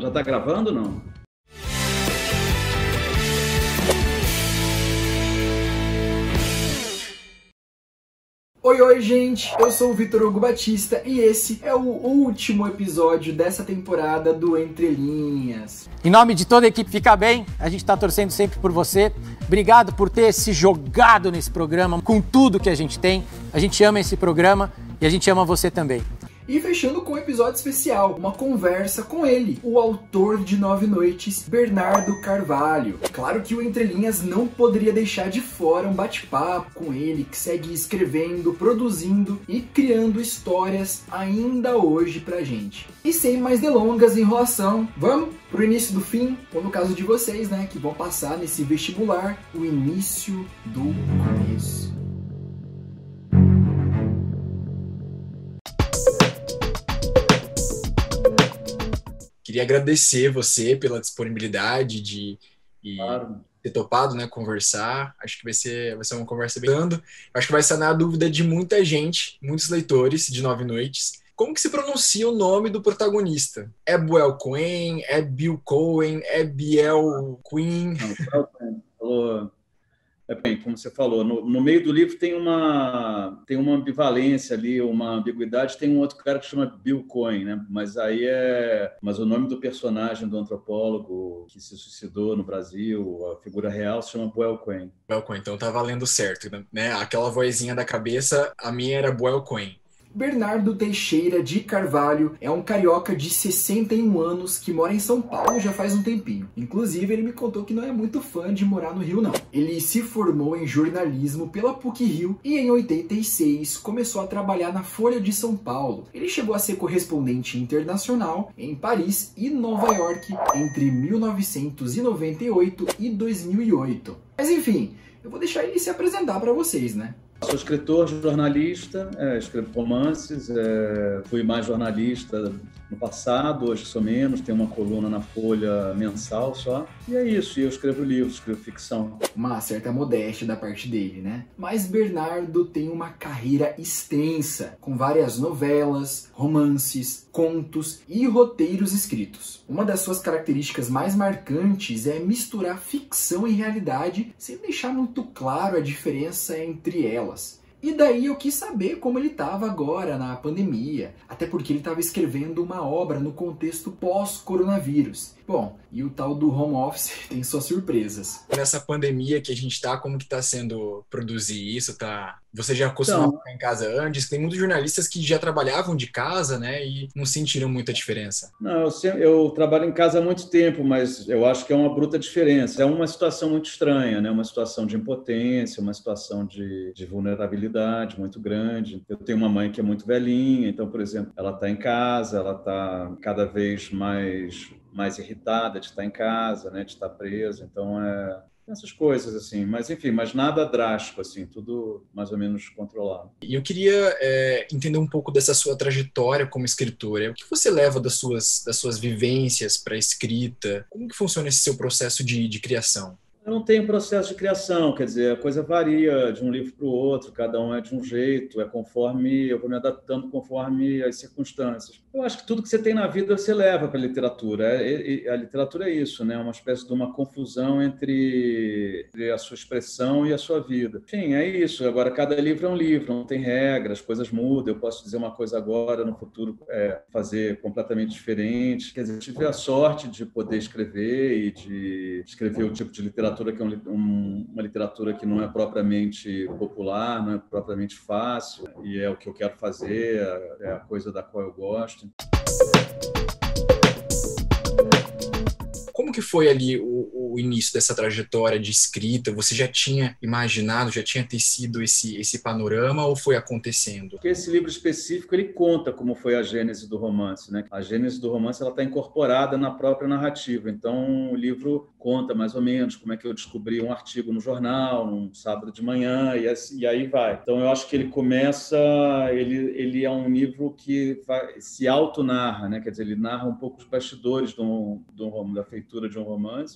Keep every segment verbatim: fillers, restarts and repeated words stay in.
Já tá gravando ou não? Oi, oi, gente! Eu sou o Vitor Hugo Batista e esse é o último episódio dessa temporada do Entre Linhas. Em nome de toda a equipe Fica Bem, a gente está torcendo sempre por você. Obrigado por ter se jogado nesse programa com tudo que a gente tem. A gente ama esse programa e a gente ama você também. E fechando com um episódio especial, uma conversa com ele, o autor de Nove Noites, Bernardo Carvalho. Claro que o Entre Linhas não poderia deixar de fora um bate-papo com ele, que segue escrevendo, produzindo e criando histórias ainda hoje pra gente. E sem mais delongas, enrolação, vamos pro início do fim, ou no caso de vocês, né, que vão passar nesse vestibular, o início do começo. Queria agradecer você pela disponibilidade de e Claro. ter topado, né, conversar. Acho que vai ser, vai ser uma conversa bem dando. Acho que vai sanar a dúvida de muita gente, muitos leitores de Nove Noites. Como que se pronuncia o nome do protagonista? É Buell Quinn? É Bill Cohen? É Biel Quinn? Não, falou. É bem, como você falou, no, no meio do livro tem uma, tem uma ambivalência ali, uma ambiguidade. Tem um outro cara que chama Bill Cohen, né? Mas aí é, mas o nome do personagem do antropólogo que se suicidou no Brasil, a figura real, se chama Buell Quinn. Buell Quinn, então tá valendo certo, né? Aquela vozinha da cabeça, a minha era Buell Quinn. Bernardo Teixeira de Carvalho é um carioca de sessenta e um anos que mora em São Paulo já faz um tempinho. Inclusive, ele me contou que não é muito fã de morar no Rio, não. Ele se formou em jornalismo pela PUC-Rio e em oitenta e seis começou a trabalhar na Folha de São Paulo. Ele chegou a ser correspondente internacional em Paris e Nova York entre mil novecentos e noventa e oito e dois mil e oito. Mas enfim, eu vou deixar ele se apresentar para vocês, né? Sou escritor, jornalista, é, escrevo romances, é, fui mais jornalista no passado, hoje sou menos, tenho uma coluna na Folha mensal só. E é isso, e eu escrevo livros, escrevo ficção. Uma certa modéstia da parte dele, né? Mas Bernardo tem uma carreira extensa, com várias novelas, romances, contos e roteiros escritos. Uma das suas características mais marcantes é misturar ficção e realidade sem deixar muito claro a diferença entre elas. E daí eu quis saber como ele estava agora na pandemia, até porque ele estava escrevendo uma obra no contexto pós-coronavírus. Bom, e o tal do home office tem suas surpresas. Nessa pandemia que a gente tá, como que tá sendo produzir isso? Tá... Você já costumava Então, ficar em casa antes? Tem muitos jornalistas que já trabalhavam de casa, né? E não sentiram muita diferença. não, eu, sempre, eu trabalho em casa há muito tempo, mas eu acho que é uma bruta diferença. É uma situação muito estranha, né? Uma situação de impotência, uma situação de, de vulnerabilidade muito grande. Eu tenho uma mãe que é muito velhinha, então, por exemplo, ela está em casa, ela está cada vez mais, mais irritada de estar em casa, né? De estar presa. Então, é... essas coisas, assim, mas enfim, mas nada drástico, assim, tudo mais ou menos controlado. E eu queria é, entender um pouco dessa sua trajetória como escritora. O que você leva das suas, das suas vivências para a escrita? Como que funciona esse seu processo de, de criação? Eu não tenho processo de criação, quer dizer, a coisa varia de um livro para o outro, cada um é de um jeito, é conforme, eu vou me adaptando conforme as circunstâncias. Eu acho que tudo que você tem na vida você leva para a literatura. É, é, a literatura é isso, né? Uma espécie de uma confusão entre, entre a sua expressão e a sua vida. Enfim, é isso. Agora, cada livro é um livro, não tem regras, as coisas mudam. Eu posso dizer uma coisa agora, no futuro é, fazer completamente diferente. Quer dizer, eu tive a sorte de poder escrever e de escrever o tipo de literatura que é um, uma literatura que não é propriamente popular, não é propriamente fácil, e é o que eu quero fazer, é a coisa da qual eu gosto. Como que foi ali o, o início dessa trajetória de escrita? Você já tinha imaginado, já tinha tecido esse, esse panorama ou foi acontecendo? Porque esse livro específico ele conta como foi a gênese do romance, né? A gênese do romance ela está incorporada na própria narrativa. Então o livro conta mais ou menos como é que eu descobri um artigo no jornal, um sábado de manhã e, assim, e aí vai. Então eu acho que ele começa, ele, ele é um livro que vai, se auto-narra, né? Quer dizer, ele narra um pouco os bastidores do, do, da feitura de um romance e a partir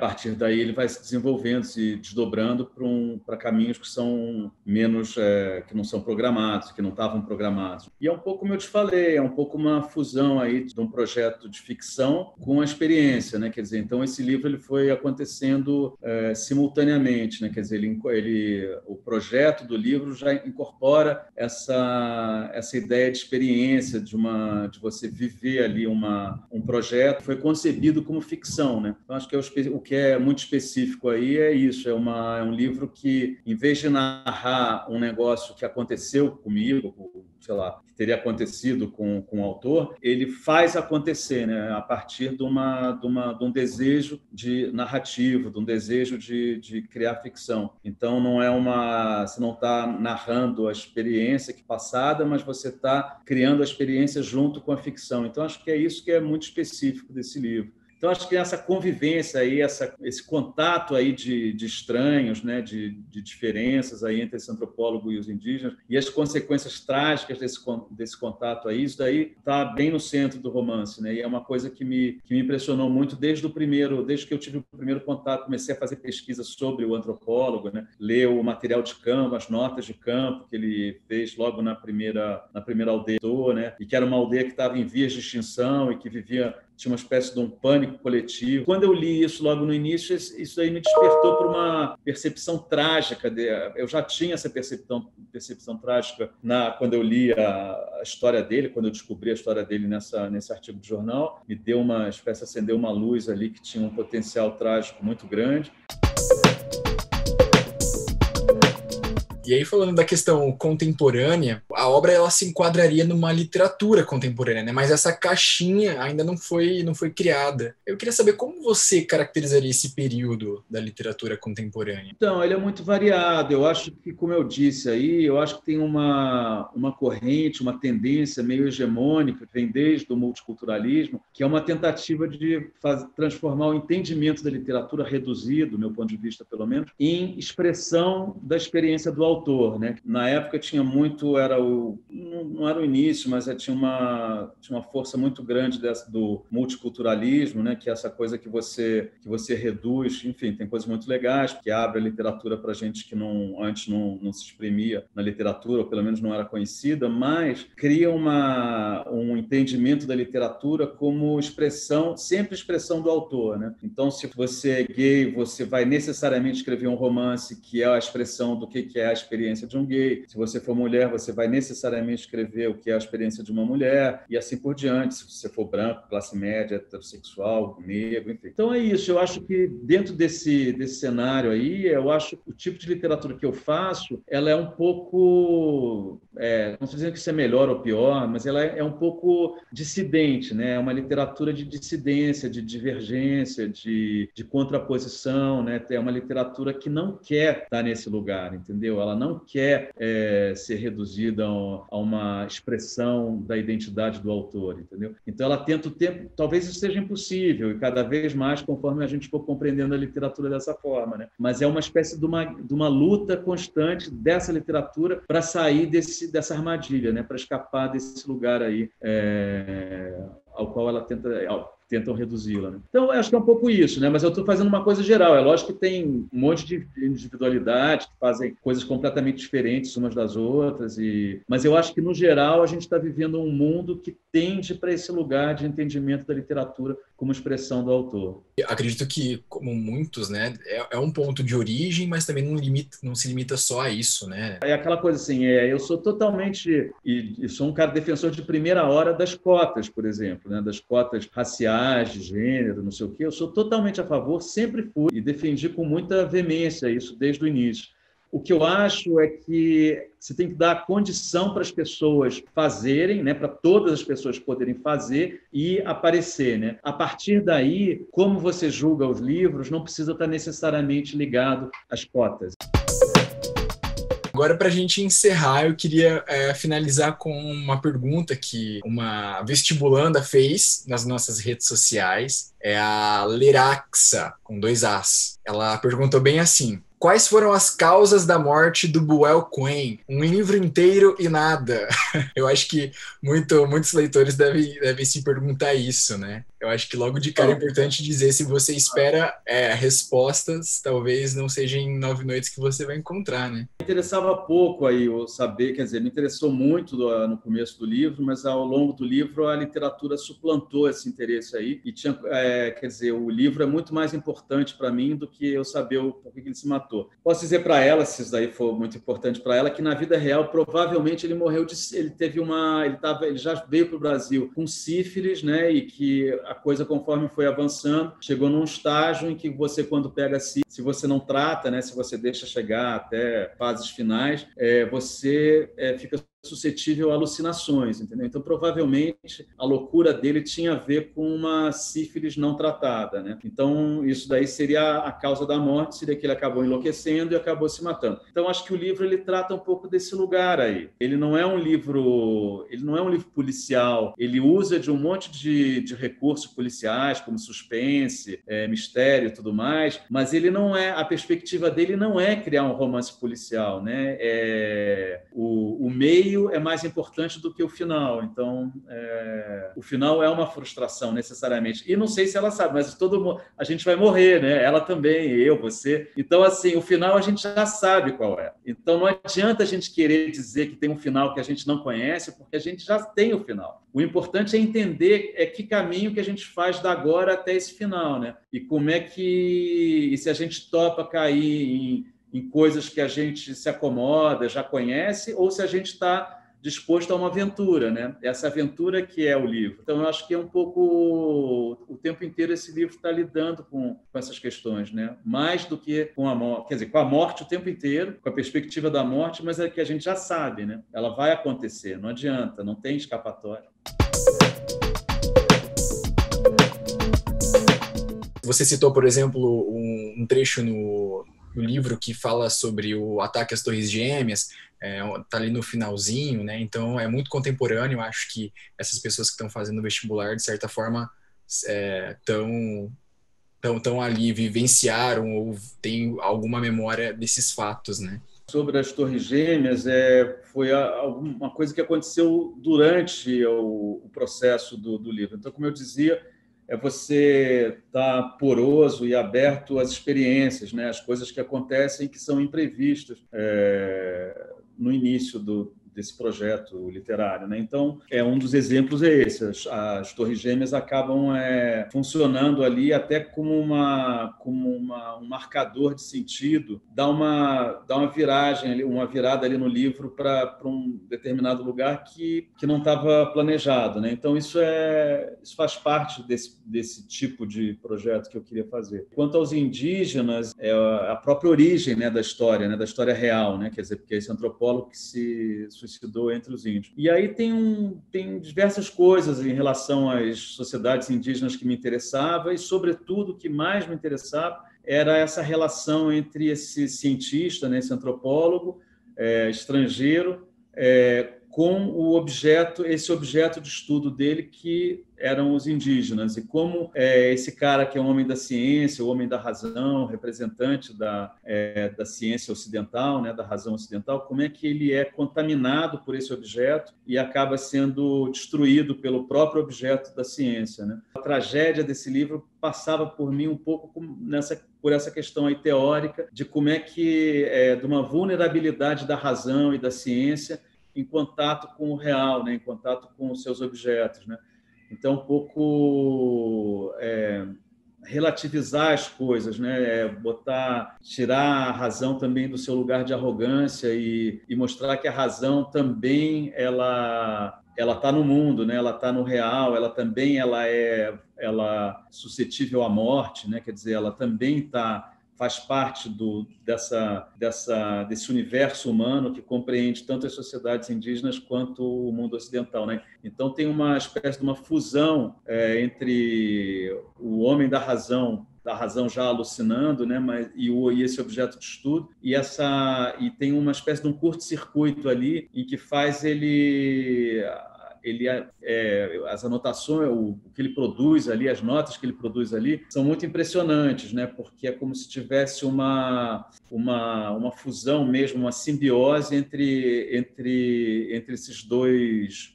partir daí ele vai se desenvolvendo, se desdobrando para um, para caminhos que são menos, é, que não são programados, que não estavam programados. E é um pouco como eu te falei, é um pouco uma fusão aí de um projeto de ficção com a experiência, né? Quer dizer, então esse livro ele foi acontecendo é, simultaneamente, né? Quer dizer, ele, ele, o projeto do livro já incorpora essa, essa ideia de experiência, de, uma, de você viver ali uma, um projeto, foi concebido como ficção, né? Então, acho que é o, o que é muito específico aí é isso, é, uma, é um livro que, em vez de narrar um negócio que aconteceu comigo, sei lá, que teria acontecido com, com o autor, ele faz acontecer, né? A partir de, uma, de, uma, de um desejo de narrativo, de um desejo de, de criar ficção. Então, não é uma, você não está narrando a experiência que passada, mas você está criando a experiência junto com a ficção. Então, acho que é isso que é muito específico desse livro. Então, acho que essa convivência aí, essa, esse contato aí de, de estranhos, né, de, de diferenças aí entre esse antropólogo e os indígenas, e as consequências trágicas desse, desse contato aí, isso daí está bem no centro do romance, né? E é uma coisa que me, que me impressionou muito desde o primeiro, desde que eu tive o primeiro contato, comecei a fazer pesquisa sobre o antropólogo, né? Ler o material de campo, as notas de campo que ele fez logo na primeira, na primeira aldeia, né? E que era uma aldeia que estava em vias de extinção e que vivia, tinha uma espécie de um pânico coletivo. Quando eu li isso logo no início, isso aí me despertou para uma percepção trágica. De, eu já tinha essa percepção, percepção trágica na, quando eu li a, a história dele, quando eu descobri a história dele nessa, nesse artigo de jornal. Me deu uma espécie, acendeu uma luz ali que tinha um potencial trágico muito grande. E aí, falando da questão contemporânea, a obra ela se enquadraria numa literatura contemporânea, né? Mas essa caixinha ainda não foi, não foi criada. Eu queria saber como você caracterizaria esse período da literatura contemporânea. Então, ele é muito variado. Eu acho que, como eu disse aí, eu acho que tem uma, uma corrente, uma tendência meio hegemônica, que vem desde o multiculturalismo, que é uma tentativa de fazer, transformar o entendimento da literatura reduzido, do meu ponto de vista, pelo menos, em expressão da experiência do autor. Autor, né? Na época tinha muito, era o, não, não era o início, mas tinha uma, tinha uma força muito grande dessa, do multiculturalismo, né? Que é essa coisa que você, que você reduz, enfim, tem coisas muito legais, que abre a literatura para gente que não, antes não, não se exprimia na literatura, ou pelo menos não era conhecida, mas cria uma, um entendimento da literatura como expressão, sempre expressão do autor, né? Então, se você é gay, você vai necessariamente escrever um romance que é a expressão do que é a experiência de um gay. Se você for mulher, você vai necessariamente escrever o que é a experiência de uma mulher e assim por diante. Se você for branco, classe média, heterossexual, negro, enfim. Então é isso. Eu acho que dentro desse, desse cenário aí, eu acho que o tipo de literatura que eu faço, ela é um pouco, é, não estou dizendo que isso é melhor ou pior, mas ela é um pouco dissidente, né? É uma literatura de dissidência, de divergência, de, de contraposição, né? É uma literatura que não quer estar nesse lugar, entendeu? Ela não quer é, ser reduzida a uma expressão da identidade do autor, entendeu? Então ela tenta o tempo, talvez isso seja impossível, e cada vez mais conforme a gente for compreendendo a literatura dessa forma, né? Mas é uma espécie de uma, de uma luta constante dessa literatura para sair desse, dessa armadilha, né? Para escapar desse lugar aí é, ao qual ela tenta... Ao, tentam reduzi-la, né? Então, eu acho que é um pouco isso, né? Mas eu estou fazendo uma coisa geral. É lógico que tem um monte de individualidade que fazem coisas completamente diferentes umas das outras, e... mas eu acho que, no geral, a gente está vivendo um mundo que tende para esse lugar de entendimento da literatura como expressão do autor. Eu acredito que, como muitos, né, é, é um ponto de origem, mas também não, limita, não se limita só a isso, né? É aquela coisa assim, é, eu sou totalmente, e, e sou um cara defensor de primeira hora das cotas, por exemplo, né, das cotas raciais, de gênero, não sei o quê. Eu sou totalmente a favor, sempre fui, e defendi com muita veemência isso desde o início. O que eu acho é que você tem que dar condição para as pessoas fazerem, né, para todas as pessoas poderem fazer e aparecer, né? A partir daí, como você julga os livros, não precisa estar necessariamente ligado às cotas. Agora, para a gente encerrar, eu queria é, finalizar com uma pergunta que uma vestibulanda fez nas nossas redes sociais. É a Leraxa, com dois As. Ela perguntou bem assim: quais foram as causas da morte do Buell Quinn? Um livro inteiro e nada. Eu acho que muito, muitos leitores devem, devem se perguntar isso, né? Eu acho que logo de cara é importante dizer, se você espera é, respostas, talvez não seja em Nove Noites que você vai encontrar, né? Me interessava pouco aí eu saber, quer dizer, me interessou muito do, no começo do livro, mas ao longo do livro a literatura suplantou esse interesse aí e tinha, é, quer dizer, o livro é muito mais importante para mim do que eu saber o porquê que ele se matou. Posso dizer para ela, se isso daí for muito importante para ela, que na vida real provavelmente ele morreu de, ele teve uma, ele tava, ele já veio para o Brasil com sífilis, né, e que a coisa conforme foi avançando chegou num estágio em que você quando pega sífilis, se você não trata, né, se você deixa chegar até fases finais, é, você é, fica suscetível a alucinações, entendeu? Então, provavelmente, a loucura dele tinha a ver com uma sífilis não tratada, né? Então, isso daí seria a causa da morte, seria que ele acabou enlouquecendo e acabou se matando. Então, acho que o livro ele trata um pouco desse lugar aí. Ele não é um livro, ele não é um livro policial, ele usa de um monte de, de recursos policiais, como suspense, é, mistério e tudo mais, mas ele não é, a perspectiva dele não é criar um romance policial, né? É, o, o meio é mais importante do que o final. Então, é, o final é uma frustração, necessariamente. E não sei se ela sabe, mas todo mundo, a gente vai morrer, né? Ela também, eu, você. Então, assim, o final a gente já sabe qual é. Então, não adianta a gente querer dizer que tem um final que a gente não conhece, porque a gente já tem o final. O importante é entender é que caminho que a gente faz da agora até esse final, né? E como é que... E se a gente topa cair em... em coisas que a gente se acomoda, já conhece, ou se a gente está disposto a uma aventura, né? Essa aventura que é o livro. Então, eu acho que é um pouco... O tempo inteiro esse livro está lidando com, com essas questões, né? Mais do que com a morte. Quer dizer, com a morte o tempo inteiro, com a perspectiva da morte, mas é que a gente já sabe, né? Ela vai acontecer, não adianta, não tem escapatória. Você citou, por exemplo, um, um trecho no... no livro que fala sobre o ataque às Torres Gêmeas, é, tá ali no finalzinho, né? Então é muito contemporâneo. Eu acho que essas pessoas que estão fazendo o vestibular, de certa forma, estão tão, tão ali, vivenciaram ou têm alguma memória desses fatos, né? Sobre as Torres Gêmeas, é, foi a, uma coisa que aconteceu durante o, o processo do, do livro. Então, como eu dizia, é você estar poroso e aberto às experiências, né? Às coisas que acontecem que são imprevistas é, no início do, desse projeto literário, né? Então, é um dos exemplos é esse. As, as Torres Gêmeas acabam é, funcionando ali até como, uma, como uma, um marcador de sentido, dá uma, dá uma viragem, ali, uma virada ali no livro para um determinado lugar que, que não estava planejado, né? Então, isso, é, isso faz parte desse, desse tipo de projeto que eu queria fazer. Quanto aos indígenas, é a própria origem, né, da história, né, da história real, né? Quer dizer, porque é esse antropólogo que se suicidou entre os índios. E aí tem, um, tem diversas coisas em relação às sociedades indígenas que me interessavam e, sobretudo, o que mais me interessava era essa relação entre esse cientista, né, esse antropólogo é, estrangeiro, é, com o objeto, esse objeto de estudo dele, que eram os indígenas, e como é, esse cara que é um homem da ciência, o homem da razão, representante da, é, da ciência ocidental, né, da razão ocidental, como é que ele é contaminado por esse objeto e acaba sendo destruído pelo próprio objeto da ciência, né? A tragédia desse livro passava por mim um pouco nessa, por essa questão aí teórica de como é que, é, de uma vulnerabilidade da razão e da ciência em contato com o real, né? Em contato com os seus objetos, né? Então, um pouco é, relativizar as coisas, né? É, botar, tirar a razão também do seu lugar de arrogância e, e mostrar que a razão também ela ela está no mundo, né? Ela está no real, ela também ela é ela suscetível à morte, né? Quer dizer, ela também está faz parte do, dessa, dessa, desse universo humano que compreende tanto as sociedades indígenas quanto o mundo ocidental, né? Então, tem uma espécie de uma fusão é, entre o homem da razão, da razão já alucinando, né? Mas, e, o, e esse objeto de estudo, e, essa, e tem uma espécie de um curto-circuito ali em que faz ele... ele é, as anotações, o, o que ele produz ali, as notas que ele produz ali, são muito impressionantes, né? Porque é como se tivesse uma, uma, uma fusão mesmo, uma simbiose entre, entre, entre esses dois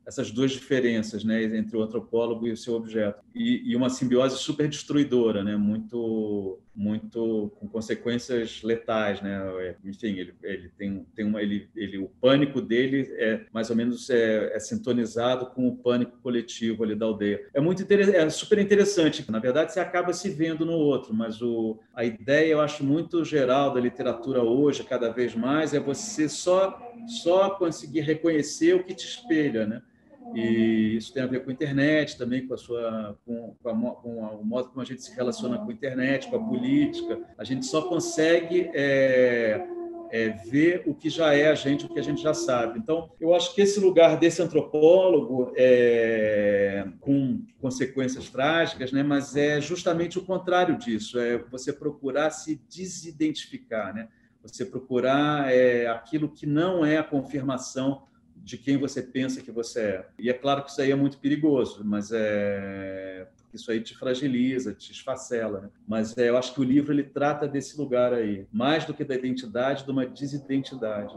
essas duas diferenças, né, entre o antropólogo e o seu objeto. E, e uma simbiose super destruidora, né, muito, muito com consequências letais, né? Enfim, ele, ele tem, tem uma, ele, ele, o pânico dele é mais ou menos é, é sintonizado com o pânico coletivo ali da aldeia. É muito interessante, é super interessante. Na verdade, você acaba se vendo no outro, mas o, a ideia, eu acho muito geral da literatura hoje, cada vez mais, é você só só conseguir reconhecer o que te espelha, né? E isso tem a ver com a internet também, com, a sua, com, com, a, com a, o modo como a gente se relaciona com a internet, com a política. A gente só consegue é, é, ver o que já é a gente, o que a gente já sabe. Então, eu acho que esse lugar desse antropólogo, é, com consequências trágicas, né, mas é justamente o contrário disso, é você procurar se desidentificar, né? Você procurar é, aquilo que não é a confirmação de quem você pensa que você é. E é claro que isso aí é muito perigoso, mas é... isso aí te fragiliza, te esfacela, né? Mas é, eu acho que o livro ele trata desse lugar aí, mais do que da identidade, de uma desidentidade.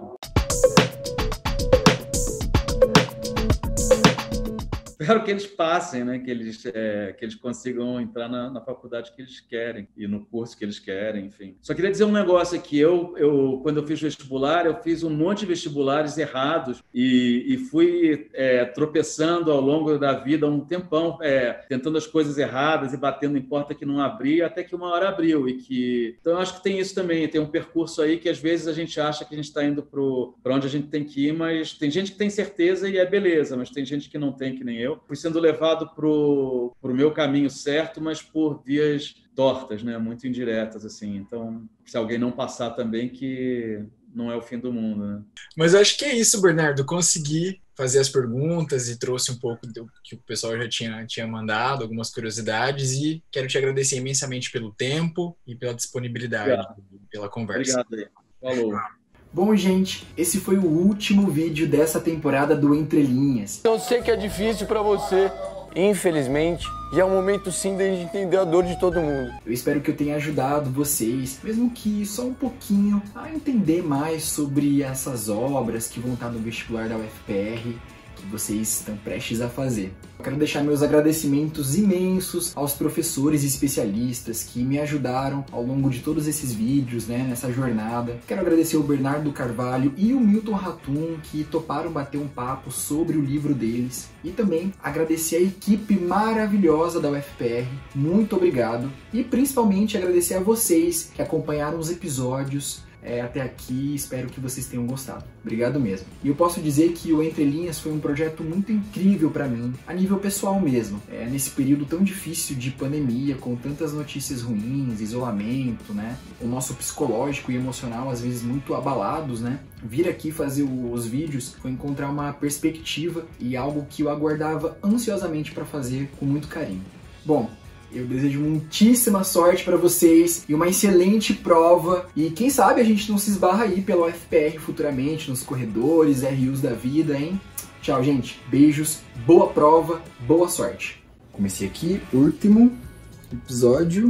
Espero que eles passem, né? Que eles, é, que eles consigam entrar na, na faculdade que eles querem e no curso que eles querem, enfim. Só queria dizer um negócio aqui. Eu, eu, quando eu fiz vestibular, eu fiz um monte de vestibulares errados e, e fui é, tropeçando ao longo da vida um tempão, é, tentando as coisas erradas e batendo em porta que não abria, até que uma hora abriu. E que... Então, eu acho que tem isso também. Tem um percurso aí que, às vezes, a gente acha que a gente está indo para onde a gente tem que ir, mas tem gente que tem certeza e é beleza, mas tem gente que não tem, que nem eu. Eu fui sendo levado para o meu caminho certo, mas por vias tortas, né? Muito indiretas, assim. Então, se alguém não passar também, que não é o fim do mundo, né? Mas eu acho que é isso, Bernardo. Consegui fazer as perguntas e trouxe um pouco do que o pessoal já tinha, tinha mandado, algumas curiosidades, e quero te agradecer imensamente pelo tempo e pela disponibilidade, Obrigado. pela conversa. Obrigado aí. Falou. Bom, gente, esse foi o último vídeo dessa temporada do Entre Linhas. Eu sei que é difícil pra você, infelizmente, e é um momento sim da gente entender a dor de todo mundo. Eu espero que eu tenha ajudado vocês, mesmo que só um pouquinho, a entender mais sobre essas obras que vão estar no vestibular da U F P R, que vocês estão prestes a fazer. Eu quero deixar meus agradecimentos imensos aos professores e especialistas que me ajudaram ao longo de todos esses vídeos, né, nessa jornada. Quero agradecer o Bernardo Carvalho e o Milton Ratum, que toparam bater um papo sobre o livro deles. E também agradecer a equipe maravilhosa da U F P R. Muito obrigado. E principalmente agradecer a vocês que acompanharam os episódios É, até aqui, espero que vocês tenham gostado. Obrigado mesmo. E eu posso dizer que o Entre Linhas foi um projeto muito incrível para mim, a nível pessoal mesmo. É, nesse período tão difícil de pandemia, com tantas notícias ruins, isolamento, né? O nosso psicológico e emocional às vezes muito abalados, né? Vir aqui fazer os vídeos foi encontrar uma perspectiva e algo que eu aguardava ansiosamente para fazer com muito carinho. Bom, eu desejo muitíssima sorte para vocês e uma excelente prova. E quem sabe a gente não se esbarra aí pela U F P R futuramente, nos corredores, R Us da vida, hein? Tchau, gente. Beijos, boa prova, boa sorte. Comecei aqui, último episódio.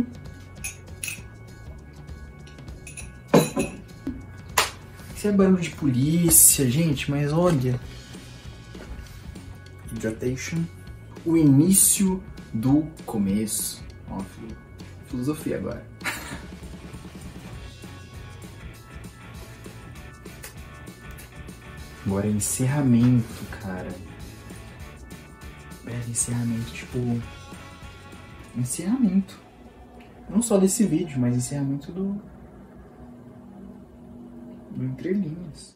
Isso é barulho de polícia, gente, mas olha. Hydration. O início do começo. Ó, filosofia agora. Agora encerramento, cara. É, encerramento, tipo... Encerramento. Não só desse vídeo, mas encerramento do... do Entre Linhas.